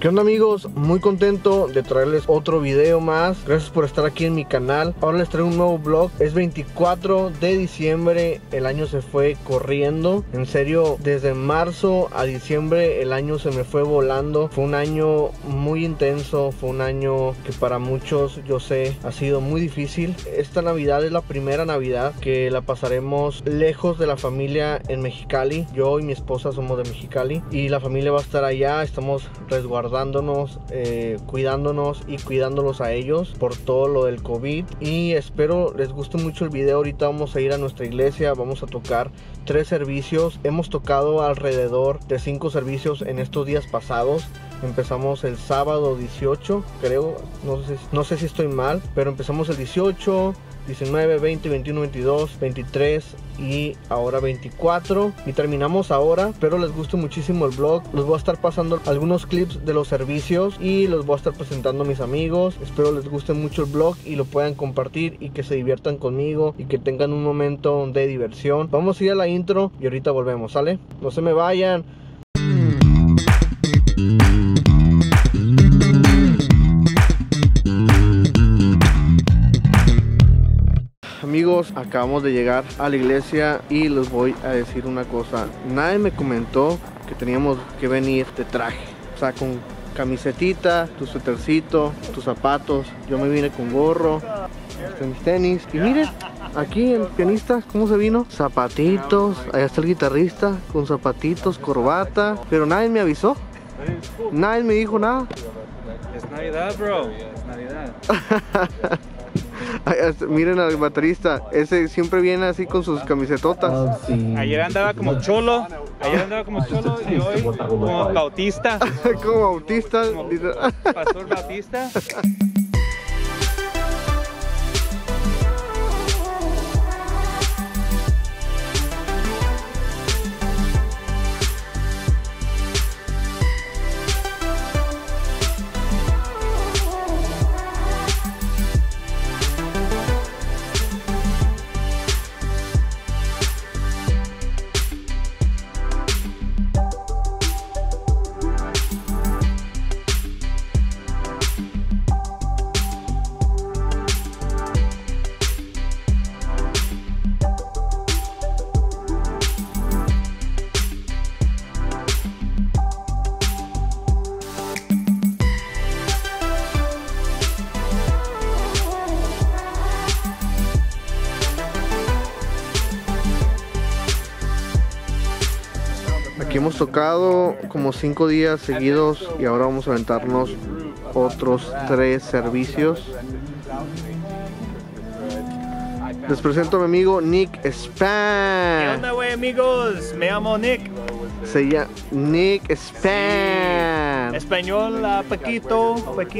¿Qué onda, amigos? Muy contento de traerles otro video más. Gracias por estar aquí en mi canal. Ahora les traigo un nuevo vlog. Es 24 de diciembre. El año se fue corriendo. En serio, desde marzo a diciembre el año se me fue volando. Fue un año muy intenso. Fue un año que para muchos, yo sé, ha sido muy difícil. Esta Navidad es la primera Navidad que la pasaremos lejos de la familia en Mexicali. Yo y mi esposa somos de Mexicali y la familia va a estar allá. Estamos resguardándonos, cuidándonos y cuidándolos a ellos por todo lo del COVID. Y espero les guste mucho el video. Ahorita vamos a ir a nuestra iglesia, vamos a tocar 3 servicios. Hemos tocado alrededor de 5 servicios en estos días pasados. Empezamos el sábado 18, creo, no sé si estoy mal, pero empezamos el 18, 19, 20, 21, 22, 23 y ahora 24 y terminamos ahora. Espero les guste muchísimo el vlog. Les voy a estar pasando algunos clips de los servicios y los voy a estar presentando a mis amigos. Espero les guste mucho el vlog y lo puedan compartir y que se diviertan conmigo y que tengan un momento de diversión. Vamos a ir a la intro y ahorita volvemos, ¿sale? No se me vayan. Amigos, acabamos de llegar a la iglesia y les voy a decir una cosa. Nadie me comentó que teníamos que venir de traje, o sea, con camisetita, tu suétercito, tus zapatos. Yo me vine con gorro, mis tenis. Y miren, aquí el pianista, ¿cómo se vino? Zapatitos, allá está el guitarrista con zapatitos, corbata. Pero nadie me avisó, nadie me dijo nada. Es Navidad, bro, es Navidad. Miren al baterista, ese siempre viene así con sus camisetotas. Ayer andaba como cholo, y hoy como bautista. Como bautista. Como pastor bautista. Aquí hemos tocado como 5 días seguidos y ahora vamos a aventarnos otros 3 servicios. Les presento a mi amigo Nick Span. ¿Qué onda, güey, amigos? Me llamo Nick. Se llama Nick Span. Español, Paquito.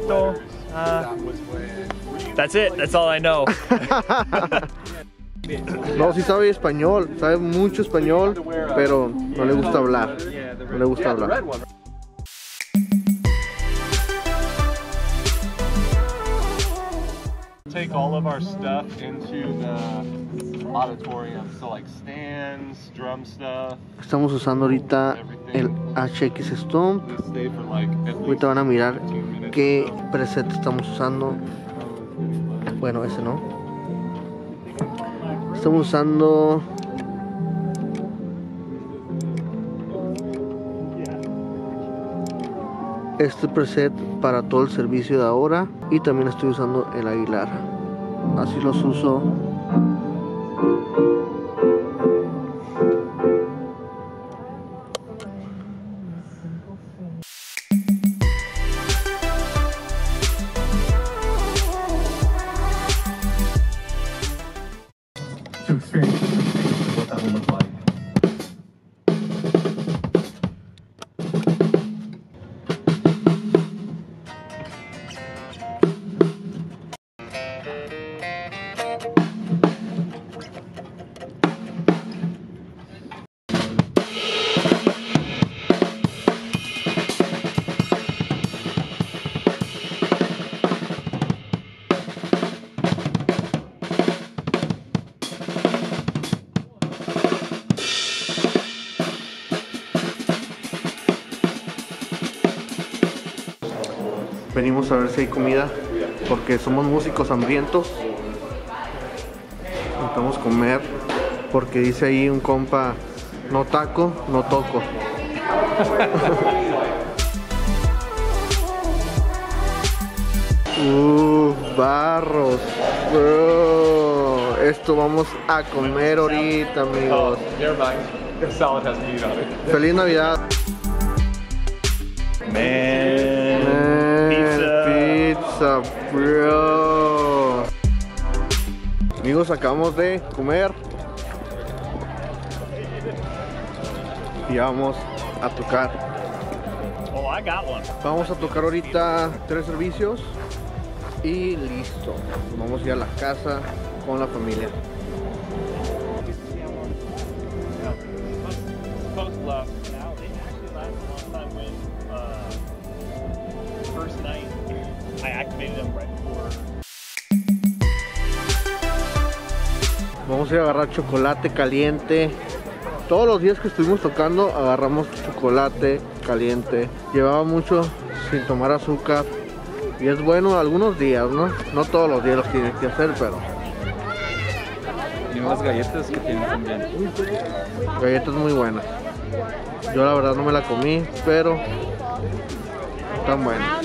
That's it. That's all I know. No, sí sabe español, sabe mucho español, pero no le gusta hablar. No le gusta hablar. Take all of our stuff into the auditorium, so like stands, drum stuff. Estamos usando ahorita el HX Stomp. Stay for like at least Ahorita van a mirar 15 minutes. qué preset estamos usando. Bueno, ese no. Estamos usando este preset para todo el servicio de ahora y también estoy usando el Aguilar. Así los uso. To experience what that will look like. Venimos a ver si hay comida porque somos músicos hambrientos. Necesitamos comer porque dice ahí un compa, no taco, no toco. Barros, bro. Esto vamos a comer ahorita, amigos. Feliz Navidad. Pizza, bro. Amigos, acabamos de comer y vamos a tocar. Vamos a tocar ahorita 3 servicios y listo. Vamos a ir a la casa con la familia. Vamos a ir a agarrar chocolate caliente. Todos los días que estuvimos tocando agarramos chocolate caliente. Llevaba mucho sin tomar azúcar y es bueno algunos días, ¿no? No todos los días los tienes que hacer, pero... Y unas galletas que tienen también. Galletas muy buenas. Yo la verdad no me la comí, pero están buenas.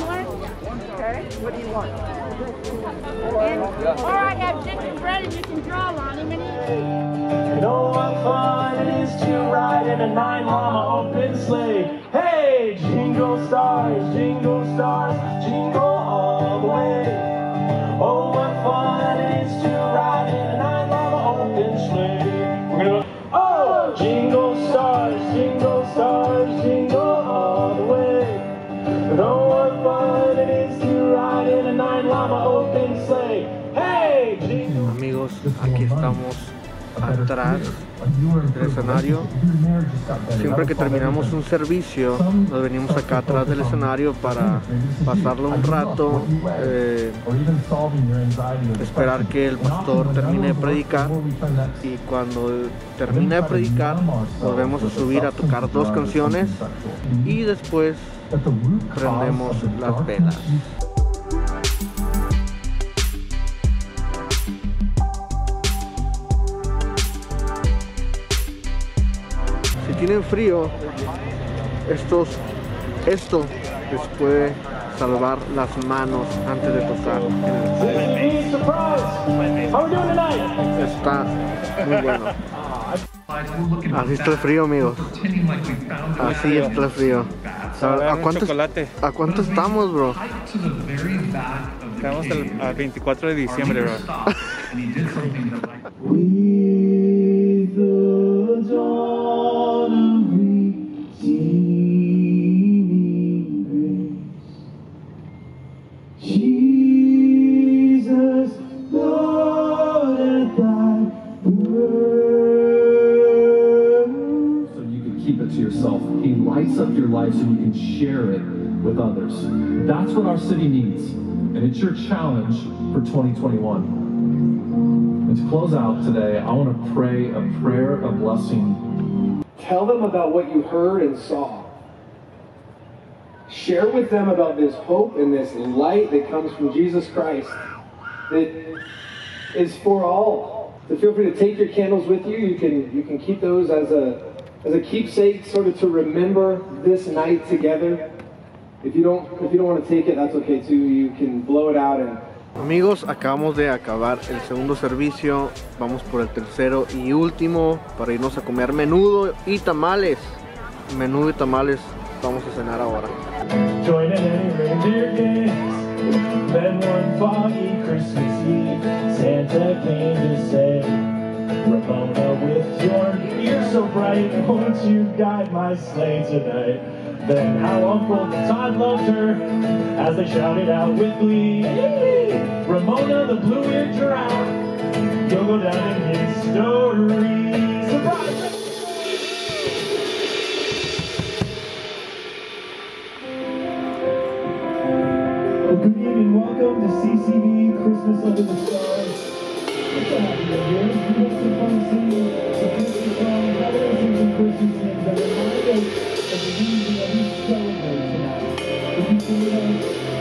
You know what fun it is to ride in a 9-llama open sleigh. Hey, jingle stars, jingle all the way. Oh, what fun it is to ride in a 9-llama open sleigh. We're gonna go, oh, jingle stars, jingle all the way. But oh, what fun it is to ride in a 9-llama open sleigh. Hey, jingle. Amigos, aquí estamos atrás del escenario. Siempre que terminamos un servicio nos venimos acá atrás del escenario para pasarlo un rato, esperar que el pastor termine de predicar, y cuando termine de predicar volvemos a subir a tocar 2 canciones y después prendemos las velas. Si tienen frío, esto les puede salvar las manos antes de tocar. Está muy bueno. Así está el frío, amigos. Así está el frío. ¿A cuánto estamos, bro? Estamos al 24 de diciembre, bro. He lights up your life so you can share it with others. That's what our city needs, and it's your challenge for 2021. And to close out today, I want to pray a prayer of blessing. Tell them about what you heard and saw. Share with them about this hope and this light that comes from Jesus Christ that is for all. So feel free to take your candles with you. You can keep those as a keepsake, sort of to remember this night together. If you don't want to take it, that's okay too. You can blow it out. And amigos, acabamos de acabar el segundo servicio. Vamos por el tercero y último para irnos a comer menudo y tamales. Menudo y tamales vamos a cenar ahora. Join in any reindeer games. Then one foggy Christmas Eve, Santa came to say, Ramona with your ears so bright, won't you guide my sleigh tonight? Then how Uncle Todd loved her as they shouted out with glee, Ramona the blue-eared giraffe, you'll go down in history. Surprise! Good evening, welcome to CCB Christmas Under the Stars. It's a happy new year. You have some fun singing some Christmas songs, celebrating some Christmas hymns that remind us of the reason that we celebrate tonight. If you sing with us,